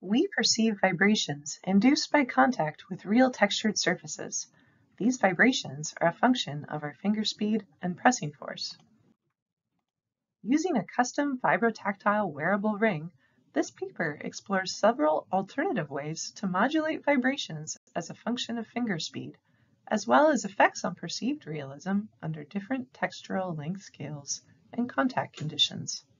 We perceive vibrations induced by contact with real textured surfaces. These vibrations are a function of our finger speed and pressing force. Using a custom vibrotactile wearable ring, this paper explores several alternative ways to modulate vibrations as a function of finger speed, as well as effects on perceived realism under different textural length scales and contact conditions.